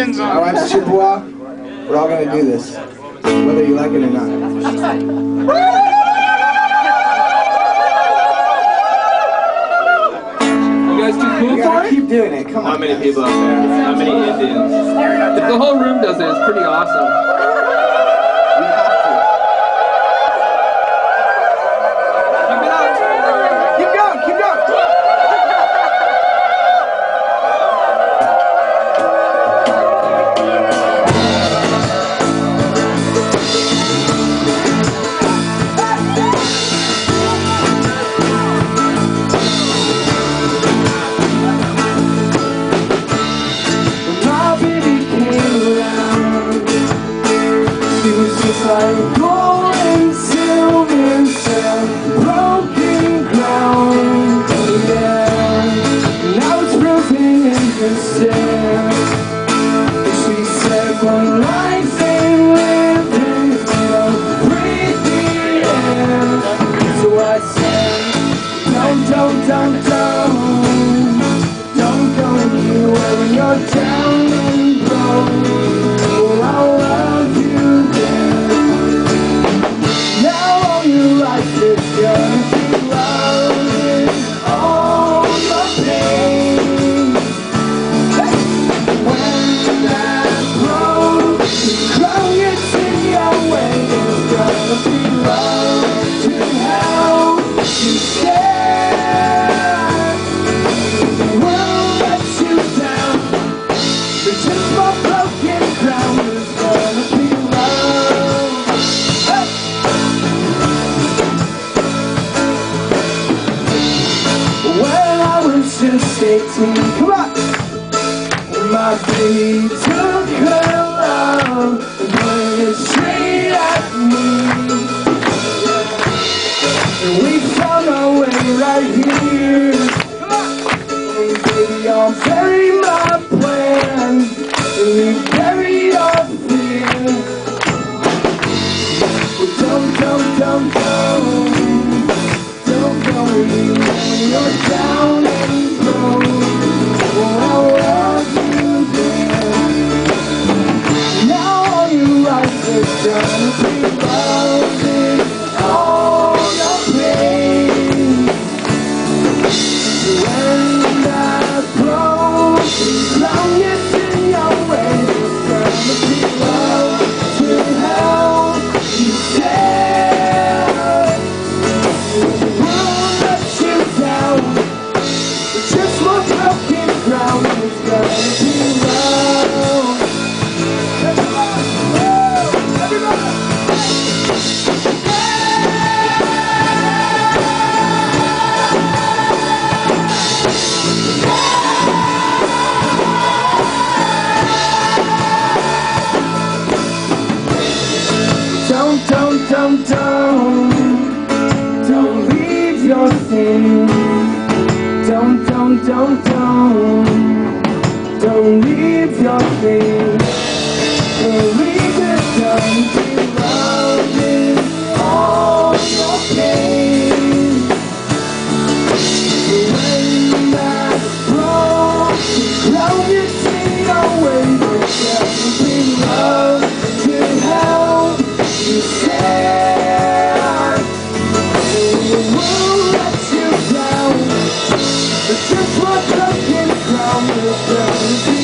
hands on My wife's Chippewa. We're all gonna do this, whether you like it or not. You guys too cool You for gotta it? keep doing it. Come on. How many people out there? How many Indians? If the whole room does it, it's pretty awesome. You have to. Keep it up. Keep going. Keep going. Like gold and silver and sand, broken ground, oh yeah. Now it's broken into sand. She said one life ain't living, breathe the air. So I said, don't go anywhere when you're down and broke. Oh, I'll love you there. Life is gonna be loving all your pain. When that broken crown gets in your way, there's gonna be love to help you stand. We'll let you down, but just my broken crown. There's gonna be love. When I was just 18, come on! My baby took her love and pointed it straight at me. And we found our way right here. Come on! And baby, I'll bury my plan, and you bury your fear. But don't go when you're down and broke. Oh, I'll love you there. Now all your life is gonna be loving all your pain. When that broken ground gets in your way, there's gonna be love to help you stand. We'll let you down, but just more broken ground. There's gonna be love. Everybody, everybody. Don't leave your thing. Don't leave your thing. Don't leave it done. Be loving all your pain. When that broken ground gets in your way, there's gonna be love to help you stand. We'll let you down, but just one broken crown will